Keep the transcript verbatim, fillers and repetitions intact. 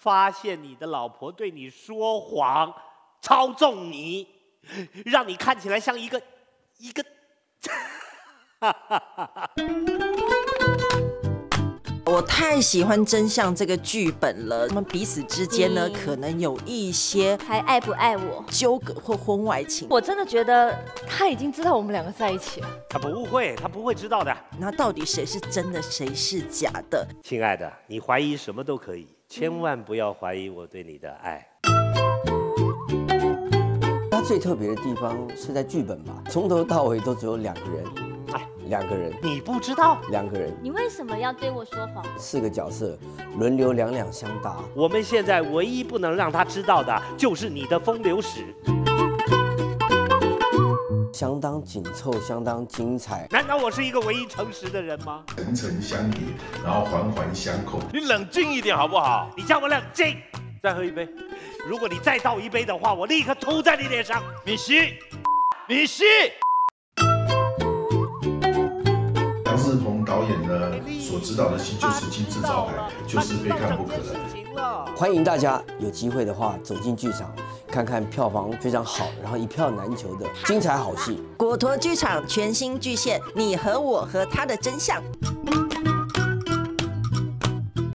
发现你的老婆对你说谎，操纵你，让你看起来像一个一个。 我太喜欢真相这个剧本了，他们彼此之间呢，可能有一些还爱不爱我纠葛或婚外情。 我真的觉得他已经知道我们两个在一起了。 他不会，他不会知道的。 那到底谁是真的，谁是假的？ 亲爱的，你怀疑什么都可以，千万不要怀疑我对你的爱。 它最特别的地方是在剧本吧，从头到尾都只有两个人。 两个人， 你不知道？ 两个人， 你为什么要对我说谎？ 四个角色轮流两两相答。 我们现在唯一不能让他知道的，就是你的风流史。 相当紧凑，相当精彩。 难道我是一个唯一诚实的人吗？ 层层相叠，然后环环相扣。 你冷静一点好不好？ 你叫我冷静。 再喝一杯。 如果你再倒一杯的话，我立刻吐在你脸上。 你吸，你吸。 杨世鹏导演呢所指导的戏就是金字招牌，就是非看不可的。 欢迎大家有机会的话走进剧场，看看票房非常好，然后一票难求的精彩好戏。 果陀剧场全新巨献《你和我和他的真相》。